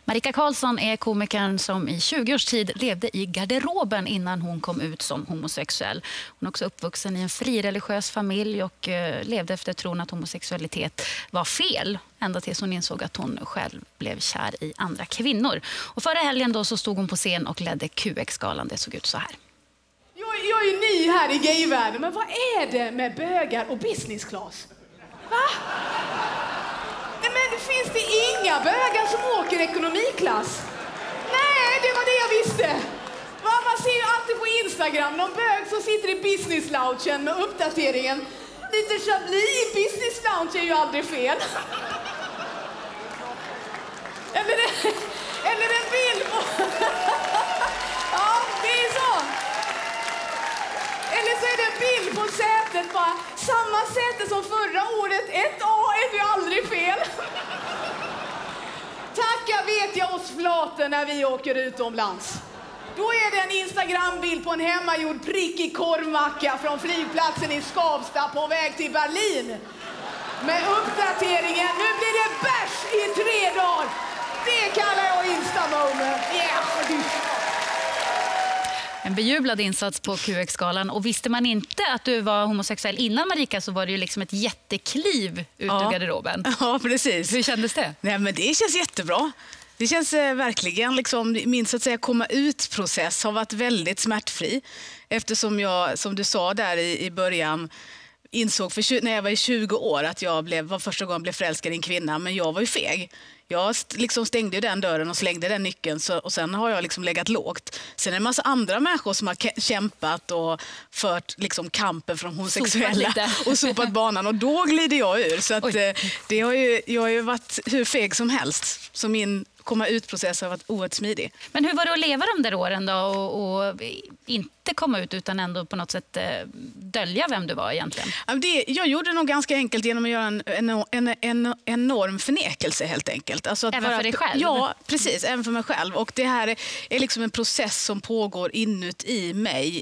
Marika Karlsson är komikern som i 20 års tid levde i garderoben innan hon kom ut som homosexuell. Hon är också uppvuxen i en frireligiös familj och levde efter tron att homosexualitet var fel. Ända tills hon insåg att hon själv blev kär i andra kvinnor. Och förra helgen då så stod hon på scen och ledde QX-galan. Det såg ut så här. Jag är ju ny här i gayvärlden, men vad är det med bögar och business class? Va? Nej, men finns det inga bögar som åker ekonomiklass? Nej, det var det jag visste. Va? Man ser ju alltid på Instagram någon bög som sitter i business loungen med uppdateringen. Lite chablis i business lounge är ju aldrig fel. Eller en bild på... Ja, det är så. Eller så är det en bild på sätet, bara samma säte som förra året. 1A är ju aldrig fel. Tacka vet jag oss flaten när vi åker utomlands. Då är det en Instagram-bild på en hemmagjord prickig korvmacka från flygplatsen i Skavsta på väg till Berlin. Med uppdateringen, nu blir det bärs i 3 dagar. Det kallar jag Insta-moment. Yeah. En bejublad insats på QX-galan. Och visste man inte att du var homosexuell innan, Marika, så var det ju liksom ett jättekliv ut ur garderoben. Ja, precis. Hur kändes det? Nej, men det känns jättebra. Det känns verkligen, liksom, min så att säga komma ut-process har varit väldigt smärtfri. Eftersom jag, som du sa där i början, insåg när jag var i 20 år att jag var första gången jag blev förälskad i en kvinna, men jag var ju feg. Jag liksom stängde den dörren och slängde den nyckeln och sen har jag liksom legat lågt. Sen är det en massa andra människor som har kämpat och fört liksom kampen från homosexuella och sopat banan, och då glider jag ur. Så att, jag har ju varit hur feg som helst. Så min komma ut-process har varit oerhört smidig. Men hur var det att leva de där åren då och inte komma ut utan ändå på något sätt dölja vem du var egentligen? Jag gjorde det nog ganska enkelt genom att göra en enorm förnekelse helt enkelt. Alltså även för dig själv? Ja, precis. Även för mig själv. Och det här är liksom en process som pågår inuti mig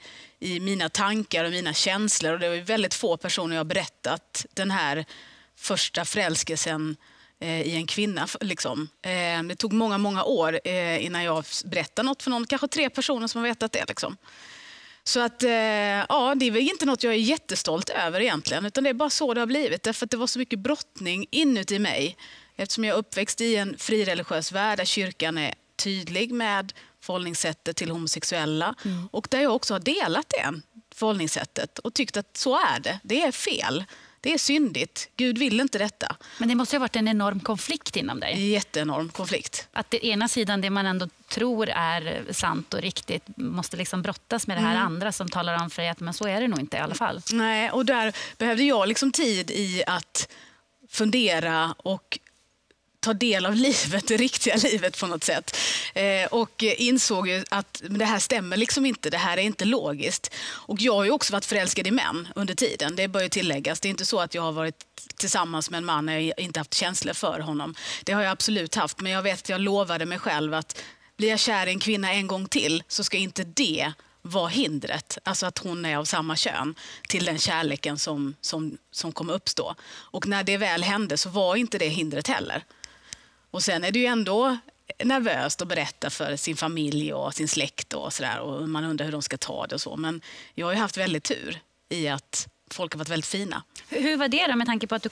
i mina tankar och mina känslor. Och det är väldigt få personer jag har berättat den här första förälskelsen i en kvinna. Liksom. Det tog många år innan jag berättade något för någon. Kanske 3 personer som har vetat det. Liksom. Så att, det är väl inte något jag är jättestolt över egentligen. Utan det är bara så det har blivit. Därför att det var så mycket brottning inuti mig. Eftersom jag är uppväxt i en frireligiös värld där kyrkan är tydlig med förhållningssättet till homosexuella. Och där jag också har delat det förhållningssättet. Och tyckt att så är det. Det är fel. Det är syndigt. Gud vill inte detta. Men det måste ha varit en enorm konflikt inom dig. En jätteenorm konflikt. Att det ena sidan, det man ändå tror är sant och riktigt, måste liksom brottas med det här andra som talar om för dig att men så är det nog inte i alla fall. Nej, och där behövde jag liksom tid i att fundera och ta del av livet, det riktiga livet på något sätt. Och insåg ju att det här stämmer liksom inte, det här är inte logiskt. Och jag har ju också varit förälskad i män under tiden, det bör ju tilläggas. Det är inte så att jag har varit tillsammans med en man när jag inte haft känslor för honom. Det har jag absolut haft, men jag vet att jag lovade mig själv att blir jag kär i en kvinna en gång till så ska inte det vara hindret. Alltså att hon är av samma kön till den kärleken som kommer uppstå. Och när det väl hände så var inte det hindret heller. Och sen är det ju ändå nervöst att berätta för sin familj och sin släkt och sådär. Och man undrar hur de ska ta det och så. Men jag har ju haft väldigt tur i att folk har varit väldigt fina. Hur var det då med tanke på att du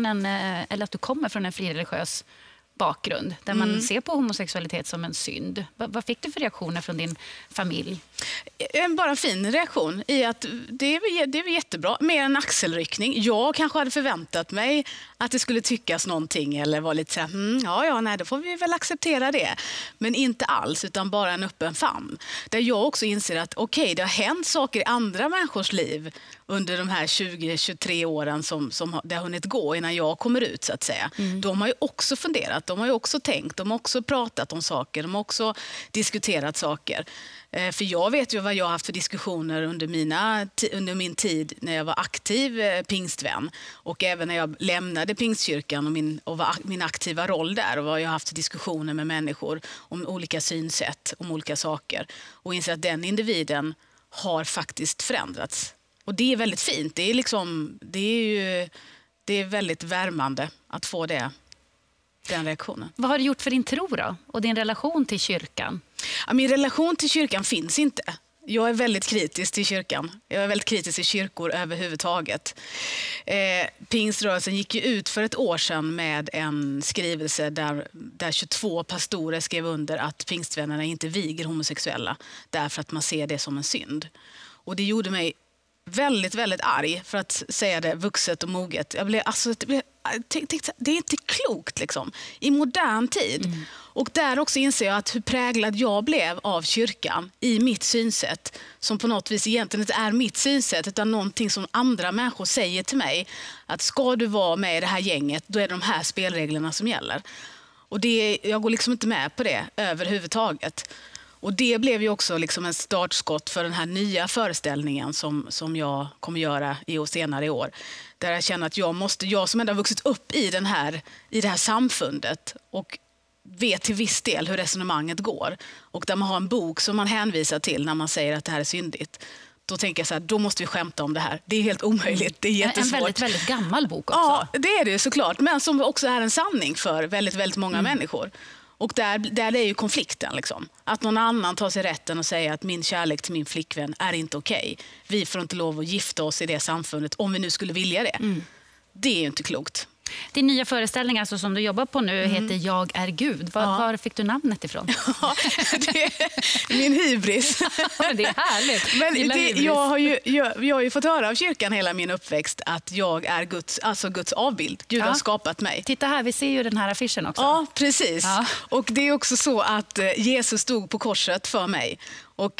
kommer från en frireligiös bakgrund där man ser på homosexualitet som en synd? Vad fick du för reaktioner från din familj? Bara en fin reaktion i att det är jättebra. Mer en axelryckning. Jag kanske hade förväntat mig att det skulle tyckas någonting eller vara lite så här, nej, då får vi väl acceptera det. Men inte alls, utan bara en öppen famn. Där jag också inser att det har hänt saker i andra människors liv under de här 20-23 åren som det har hunnit gå innan jag kommer ut så att säga. De har ju också funderat, de har ju också tänkt, de har också pratat om saker, de har också diskuterat saker. För jag vet ju vad jag har haft för diskussioner under min tid när jag var aktiv pingstvän. Och även när jag lämnade pingstkyrkan och var min aktiva roll där. Och vad jag har haft för diskussioner med människor om olika synsätt, om olika saker. Och inser att den individen har faktiskt förändrats. Och det är väldigt fint. Det är väldigt värmande att få det. den reaktionen. Vad har det gjort för din tro då? Och din relation till kyrkan? Ja, min relation till kyrkan finns inte. Jag är väldigt kritisk till kyrkan. Jag är väldigt kritisk till kyrkor överhuvudtaget. Pingströrelsen gick ju ut för ett år sedan med en skrivelse där 22 pastorer skrev under att pingstvännerna inte viger homosexuella därför att man ser det som en synd. Och det gjorde mig väldigt, väldigt arg, för att säga det vuxet och moget. Det är inte klokt liksom, i modern tid. Och där också inser jag att hur präglad jag blev av kyrkan i mitt synsätt, som på något vis egentligen inte är mitt synsätt utan någonting som andra människor säger till mig, att ska du vara med i det här gänget, då är det de här spelreglerna som gäller. Och jag går liksom inte med på det överhuvudtaget. Och det blev ju också liksom en startskott för den här nya föreställningen som jag kommer göra senare i år. Där jag känner att jag som ändå har vuxit upp i det här samfundet och vet till viss del hur resonemanget går. Och där man har en bok som man hänvisar till när man säger att det här är syndigt. Då tänker jag så här, då måste vi skämta om det här. Det är helt omöjligt, det är jättesvårt. En väldigt, väldigt gammal bok också. Ja, det är det såklart. Men som också är en sanning för väldigt, väldigt många människor. Och där är ju konflikten. Liksom. Att någon annan tar sig rätten och säger att min kärlek till min flickvän är inte okej. Vi får inte lov att gifta oss i det samfundet om vi nu skulle vilja det. Det är ju inte klokt. Din nya föreställning alltså, som du jobbar på nu heter Jag är Gud. Var fick du namnet ifrån? Ja, det är min hybris. Det är härligt. Men jag har ju fått höra av kyrkan hela min uppväxt att jag är Guds avbild. Gud har skapat mig. Titta här, vi ser ju den här affischen också. Ja, precis. Ja. Och det är också så att Jesus stod på korset för mig. Och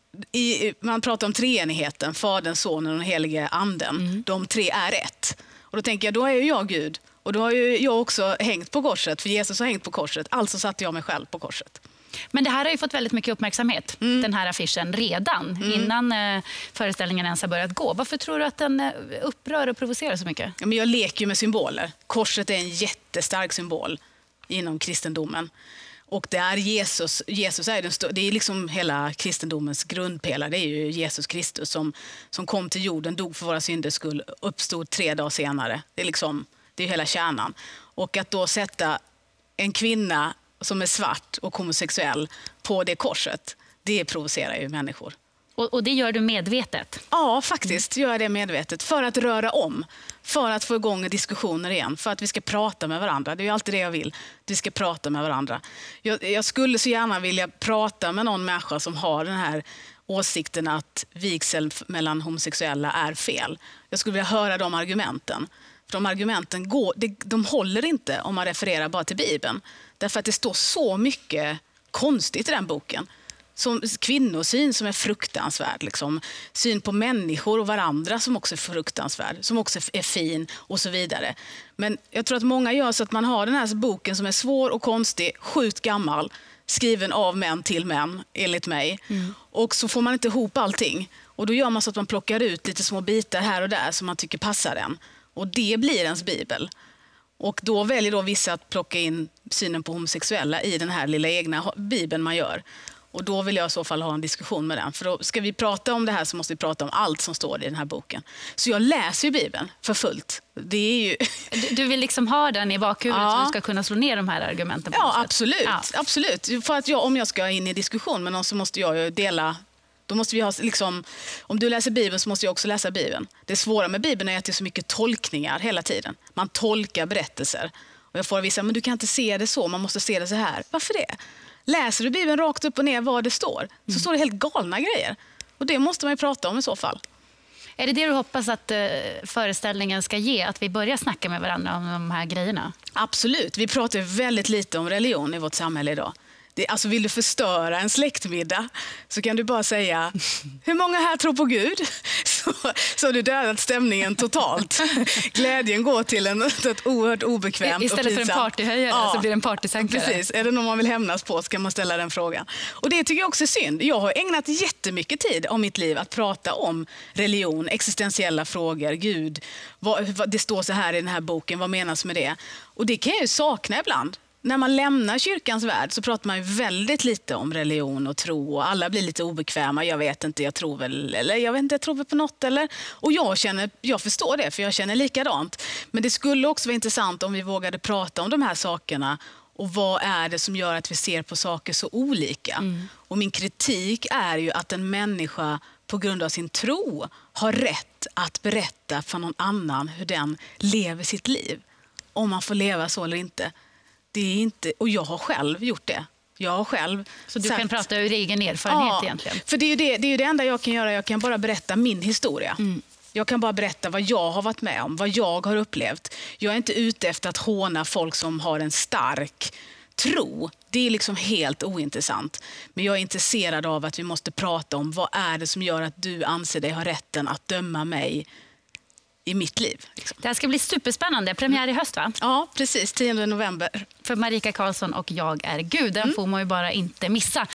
man pratar om treenigheten, Fadern, Sonen och den helige anden. De tre är ett. Och då tänker jag, då är ju jag Gud. Och då har ju jag också hängt på korset, för Jesus har hängt på korset. Alltså satte jag mig själv på korset. Men det här har ju fått väldigt mycket uppmärksamhet, den här affischen, redan innan föreställningen ens har börjat gå. Varför tror du att den upprör och provocerar så mycket? Ja, men jag leker ju med symboler. Korset är en jättestark symbol inom kristendomen. Och det är Jesus är det är liksom hela kristendomens grundpelare. Det är ju Jesus Kristus som kom till jorden, dog för våra synders skull, uppstod 3 dagar senare. Det är hela kärnan. Och att då sätta en kvinna som är svart och homosexuell på det korset, det provocerar ju människor. Och det gör du medvetet? Ja, faktiskt gör jag det medvetet. För att röra om. För att få igång diskussioner igen. För att vi ska prata med varandra. Det är ju alltid det jag vill. Vi ska prata med varandra. Jag skulle så gärna vilja prata med någon människa som har den här åsikten att vigsel mellan homosexuella är fel. Jag skulle vilja höra de argumenten. För de argumenten de håller inte om man refererar bara till Bibeln. Därför att det står så mycket konstigt i den boken. Som kvinnosyn som är fruktansvärd. Liksom. Syn på människor och varandra som också är fruktansvärd. Som också är fin och så vidare. Men jag tror att många gör så att man har den här boken som är svår och konstig, sjukt gammal. Skriven av män till män, enligt mig. Och så får man inte ihop allting. Och då gör man så att man plockar ut lite små bitar här och där som man tycker passar en. Och det blir ens bibel. Och då väljer då vissa att plocka in synen på homosexuella i den här lilla egna bibeln man gör. Och då vill jag i så fall ha en diskussion med den. För då ska vi prata om det här så måste vi prata om allt som står i den här boken. Så jag läser ju Bibeln för fullt. Det är ju... Du vill liksom ha den i bakhuvudet så du ska kunna slå ner de här argumenten på något sätt. Absolut. Ja, absolut. För att om jag ska in i diskussion med någon så måste jag ju dela... Då måste vi ha, liksom, om du läser Bibeln så måste jag också läsa Bibeln. Det svåra med Bibeln är att det är så mycket tolkningar hela tiden. Man tolkar berättelser. Och jag får vissa, men du kan inte se det så, man måste se det så här. Varför det? Läser du Bibeln rakt upp och ner vad det står, så står det helt galna grejer. Och det måste man ju prata om i så fall. Är det du hoppas att föreställningen ska ge? Att vi börjar snacka med varandra om de här grejerna? Absolut. Vi pratar väldigt lite om religion i vårt samhälle idag. Alltså vill du förstöra en släktmiddag så kan du bara säga hur många här tror på Gud? Så har du dödat stämningen totalt. Glädjen går till ett oerhört obekvämt istället för en partyhöjare så blir det en partysänkare. Precis. Är det någon man vill hämnas på så kan man ställa den frågan. Och det tycker jag också är synd. Jag har ägnat jättemycket tid av mitt liv att prata om religion, existentiella frågor, Gud. Det står så här i den här boken, vad menas med det? Och det kan jag ju sakna ibland. när man lämnar kyrkans värld så pratar man ju väldigt lite om religion och tro och alla blir lite obekväma. Jag tror väl på något eller. Och jag förstår det för jag känner likadant. Men det skulle också vara intressant om vi vågade prata om de här sakerna och vad är det som gör att vi ser på saker så olika. Och min kritik är ju att en människa på grund av sin tro har rätt att berätta för någon annan hur den lever sitt liv. Om man får leva så eller inte. Det är inte, och jag har själv gjort det. Så du kan prata ur egen erfarenhet egentligen? För det är ju det enda jag kan göra. Jag kan bara berätta min historia. Jag kan bara berätta vad jag har varit med om, vad jag har upplevt. Jag är inte ute efter att håna folk som har en stark tro. Det är liksom helt ointressant. Men jag är intresserad av att vi måste prata om vad är det som gör att du anser dig ha rätten att döma mig i mitt liv. Liksom. Det här ska bli superspännande. Premiär i höst, va? Ja, precis. 10 november. För Marika Karlsson och Jag är Gud. Den får man ju bara inte missa.